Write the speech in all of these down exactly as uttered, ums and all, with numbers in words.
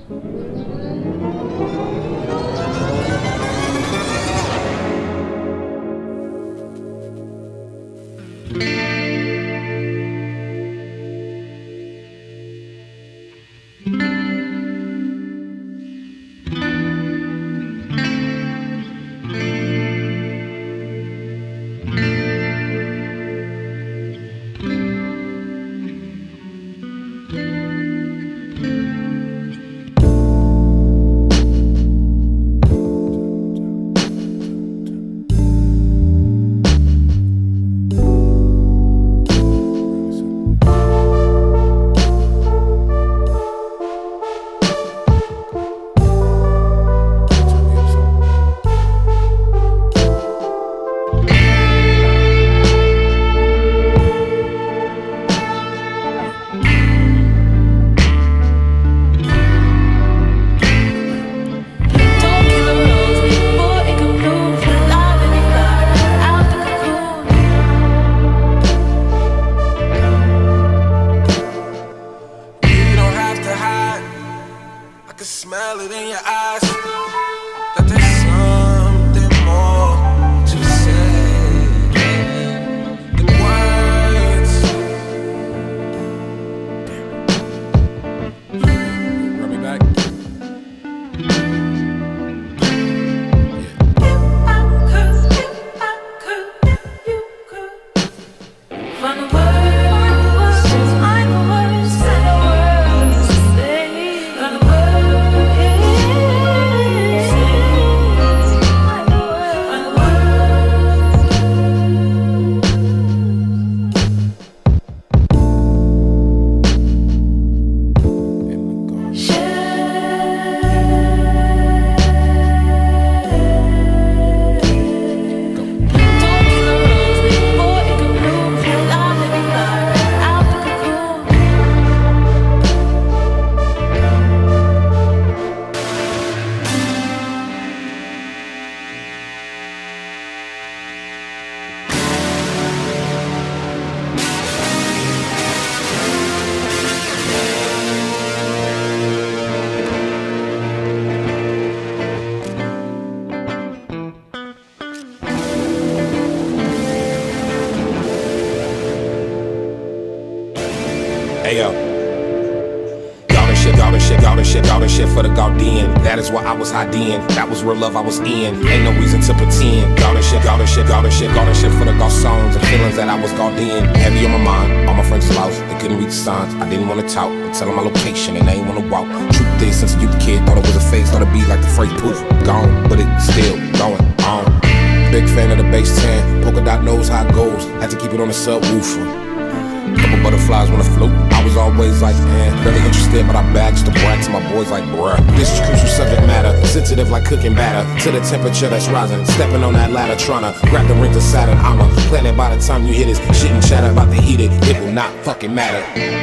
Ayo. Golden shit, golden shit, golden shit, golden shit for the Gaudian. That is why I was hiding. That was real love I was in. Ain't no reason to pretend. Golden shit, golden shit, golden shit, golden shit for the Gausons and feelings that I was Gaudian. Heavy on my mind. All my friends lost. They couldn't read the signs. I didn't want to talk. But tell them my location and they ain't want to walk. Truth is, since a youth kid, thought it was a phase. Thought it'd be like the phrase poof. Gone, but it's still going on. Big fan of the bass ten. Polka dot knows how it goes. Had to keep it on the subwoofer. Couple butterflies wanna float. I was always like, man, really interested, but I bags the brat to my boys like, bruh. This is crucial subject matter, sensitive like cooking batter. To the temperature that's rising, stepping on that ladder, tryna grab the rings of Saturn. I'm a planet by the time you hear this shit and chatter about the heat it. It will not fucking matter.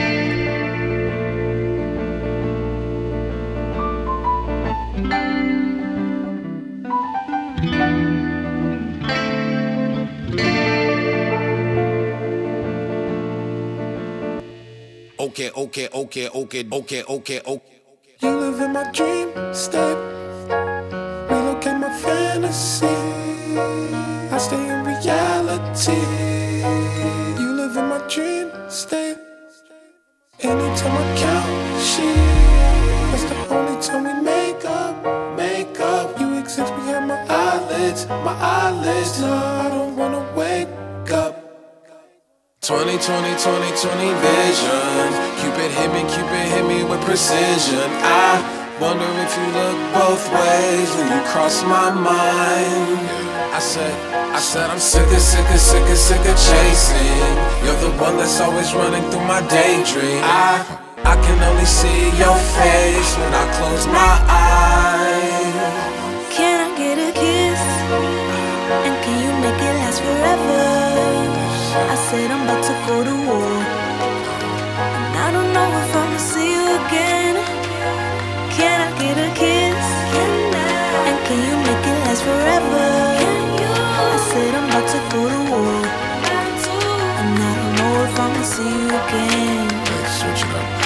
Okay, okay, okay, okay, okay, okay, okay. You live in my dream state. Relocate my fantasy. I stay in reality. You live in my dream state. Anytime I count sheep, that's the only time we make up, make up. You exist behind my eyelids, my eyelids. No, I don't wanna wake up. twenty, twenty, twenty, twenty vision. Cupid hit me, Cupid hit me with precision. I wonder if you look both ways when you cross my mind. I said, I said I'm sick of, sick of, sick of, sick of chasing. You're the one that's always running through my daydream. I, I can only see your face when I close my eyes. Can I get a kiss? And can you make it last forever? I said I'm about to go to war, and I don't know if I'ma see you again. Can I get a kiss? And can you make it last forever? I said I'm about to go to war, and I don't know if I'ma see you again. Let's switch it up.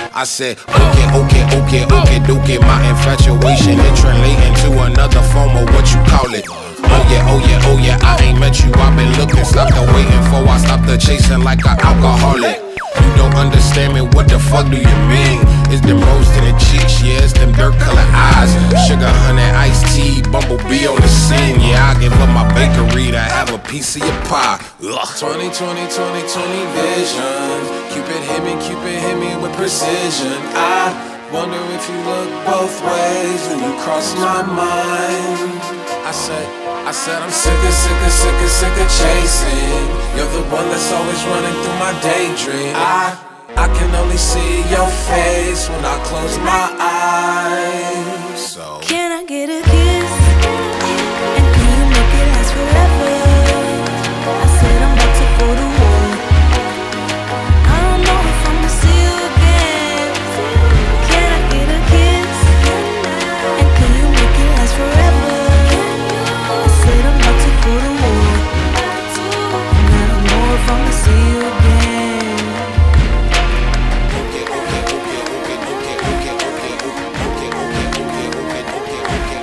I said, okay, okay, okay, okay, okay. My infatuation it translating to another form of what you call it. Oh yeah, oh yeah, oh yeah, I ain't met you, I've been looking. Stop the waiting for, I stop the chasing like an alcoholic. You don't understand me, what the fuck do you mean? It's them rose in the cheeks, yeah, it's them dirt color eyes. Sugar, honey, iced tea, bumblebee on the scene. Yeah, I give up my bakery to have a piece of your pie. Ugh. twenty, twenty, twenty, twenty vision. Cupid hit me, Cupid hit me with precision. I wonder if you look both ways when you cross my mind. I said, I said I'm sick of, sick of, sick of, sick of chasing. You're the one that's always running through my daydream. I, I can only see your face when I close my eyes. So can I get a kiss? And can you make it last forever? I said I'm about to go to war. I don't know if I'm gonna see you again. Can I get a kiss? And can you make it last forever? I said I'm about to go to war. And I don't know if I'm gonna see you again. okay, okay, okay, okay, okay, okay, okay, okay, okay, okay, okay,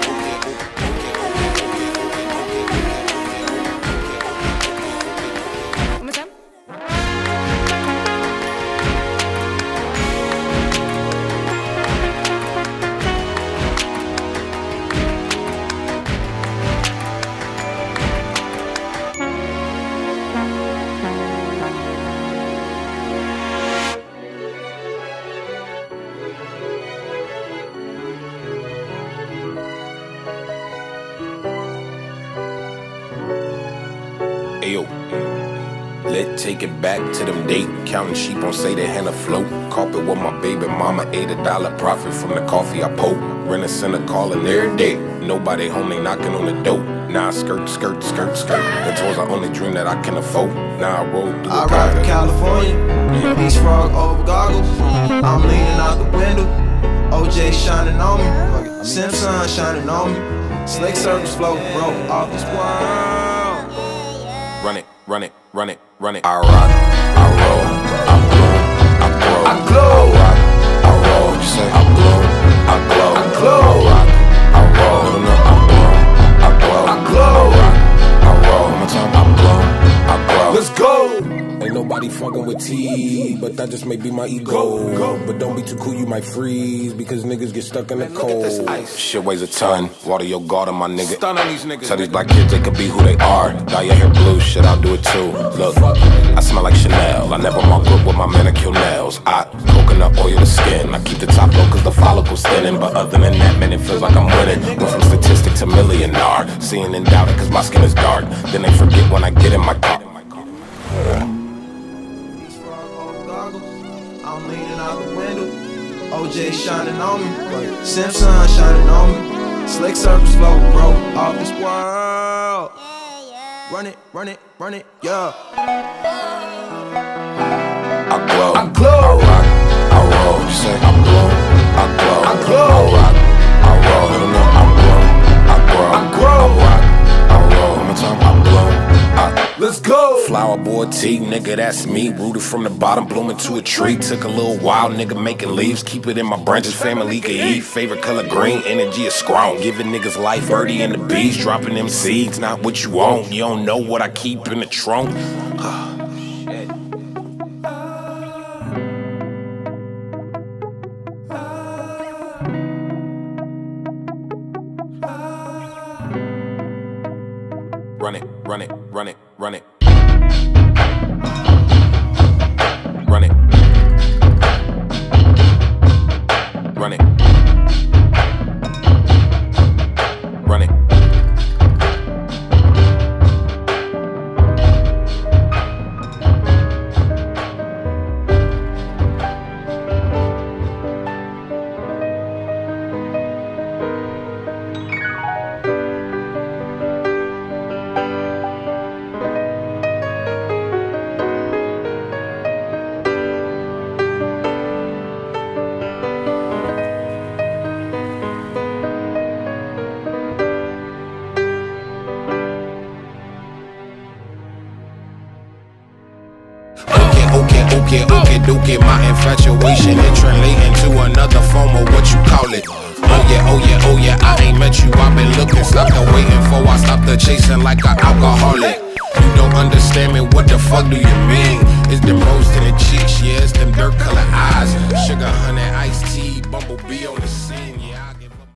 One more time. Ayo, let's take it back to them date. Counting sheep on say they hand afloat. Carpet with my baby mama, ate a dollar profit from the coffee I poke. Rent a center calling every day. Nobody home, they knocking on the door. Now I skirt, skirt, skirt, skirt. The toys I only dream that I can afford. Now I roll through I the rock private. California, East Frog over goggles. I'm leaning out the window, O J shining on me, Simpson shining on me. Slick circles floating, bro, off this world. Run it, run it, run it, run it. I rock, I roll, I blow, I grow. I glow. I rock, I roll. You say I blow, I glow. I glow. I rock, I roll. No, no, I blow, I glow. I glow. I rock, I roll. One more time, I blow, I glow. Let's go. Ain't nobody fucking with T, but that just may be my ego. Go, go. But don't be too cool, you might freeze, because niggas get stuck in the Man, look at this cold. ice. Shit weighs a ton. Water your garden, my nigga. Stun on these niggas. Tell these black kids they could be who they are. Dye your hair blue, shit, I'll do it too. Look, I smell like Chanel. I never walk up with my manicure nails. I coconut oil the skin. I keep the top low cause the follicle's thinning. But other than that, man, it feels like I'm winning. Went from statistic to millionaire. Seeing and doubting cause my skin is dark. Then they forget when I get in my car. East Frog over goggles. I'm leaning out the window, O J shining on me, Simpson shining on me. Slick circles floating, bro, off this world. Run it, run it, run it, yeah. I glow, I glow. I rock, I roll. You say I blow, I glow, I glow. I rock, I roll. No, no, I blow, I grow, I grow. I rock, I roll. One more time, I blow, I. Let's go. Flower boy T, nigga, that's me. Rooted from the bottom, blooming to a tree. Took a little while, nigga, making leaves. Keep it in my branches, family can eat. Favorite color green, energy is strong. Giving niggas life, birdie and the bees. Dropping them seeds, not what you want. You don't know what I keep in the trunk. Run it, run it, run it, run it. Run it. Run it. Run it. dookie, my infatuation, it translating to another form of what you call it. Oh yeah, oh yeah, oh yeah, I ain't met you, I've been looking, stopped the waiting for, I stopped the chasing like an alcoholic. You don't understand me, what the fuck do you mean? It's them rose to the cheeks, yeah, it's them dirt color eyes. Sugar, honey, iced tea, bumblebee on the scene.